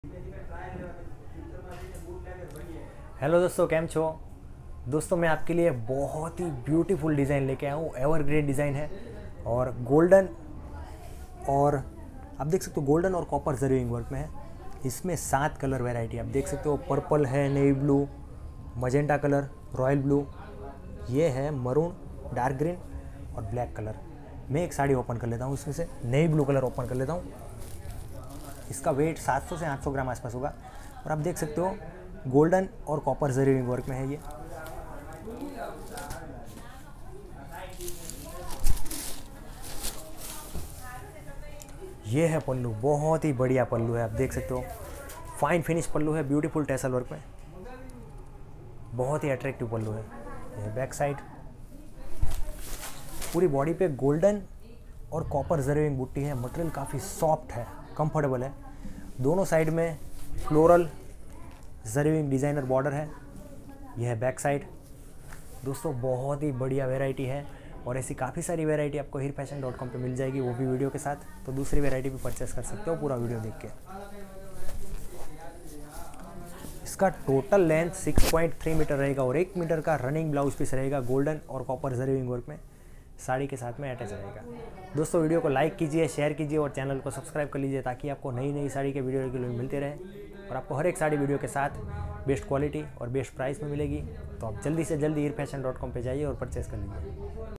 Hello दोस्तों, केम छो। दोस्तों मैं आपके लिए बहुत ही ब्यूटीफुल डिज़ाइन लेके आया हूँ। एवरग्रीन डिज़ाइन है और गोल्डन और आप देख सकते हो गोल्डन और कॉपर जरीविंग वर्क में है। इसमें 7 कलर वैरायटी आप देख सकते हो। पर्पल है, navy blue, magenta colour, royal blue, ये है मरून, डार्क ग्रीन और ब्लैक कलर। मैं एक साड़ी ओपन कर लेता हूँ, इसमें से नेवी ब्लू कलर ओपन कर लेता हूँ। इसका वेट 700 से 800 ग्राम आसपास होगा और आप देख सकते हो गोल्डन और कॉपर जरीविंग वर्क में है ये। ये है पल्लू, बहुत ही बढ़िया पल्लू है, आप देख सकते हो। फाइन फिनिश पल्लू है, ब्यूटीफुल टैसल वर्क में, बहुत ही अट्रैक्टिव पल्लू है। ये बैक साइड, पूरी बॉडी पे गोल्डन और कॉपर जरीविंग बूटी है। मटेरियल काफ़ी सॉफ्ट है, कंफर्टेबल है। दोनों साइड में फ्लोरल जरीविंग डिज़ाइनर बॉर्डर है। यह है बैक साइड। दोस्तों बहुत ही बढ़िया वैरायटी है और ऐसी काफ़ी सारी वैरायटी आपको hirfashion.com पे मिल जाएगी, वो भी वीडियो के साथ। तो दूसरी वैरायटी भी परचेस कर सकते हो पूरा वीडियो देख के। इसका टोटल लेंथ 6.3 मीटर रहेगा और 1 मीटर का रनिंग ब्लाउज पीस रहेगा गोल्डन और कॉपर जरीविंग वर्क में, साड़ी के साथ में अटैच रहेगा। दोस्तों वीडियो को लाइक कीजिए, शेयर कीजिए और चैनल को सब्सक्राइब कर लीजिए ताकि आपको नई नई साड़ी के वीडियो रेगुलर मिलते रहे और आपको हर एक साड़ी वीडियो के साथ बेस्ट क्वालिटी और बेस्ट प्राइस में मिलेगी। तो आप जल्दी से जल्दी hirfashion.com पे जाइए और परचेस कर लीजिए।